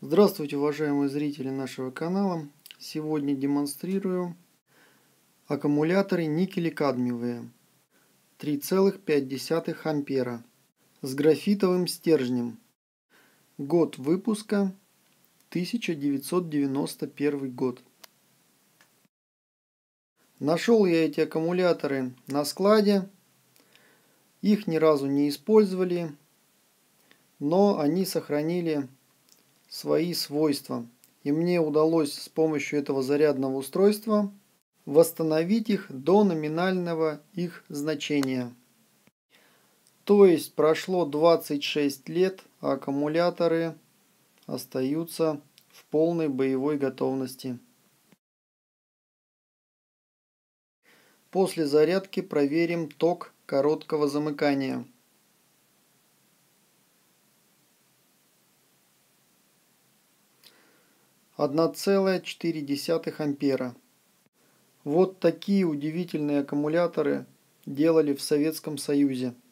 Здравствуйте, уважаемые зрители нашего канала. Сегодня демонстрирую аккумуляторы никель-кадмиевые 3,5 ампера с графитовым стержнем. Год выпуска 1991 год. Нашел я эти аккумуляторы на складе. Их ни разу не использовали, но они сохранили свои свойства. И мне удалось с помощью этого зарядного устройства восстановить их до номинального их значения. То есть прошло 26 лет, а аккумуляторы остаются в полной боевой готовности. После зарядки проверим ток короткого замыкания. 1,4 ампера. Вот такие удивительные аккумуляторы делали в Советском Союзе.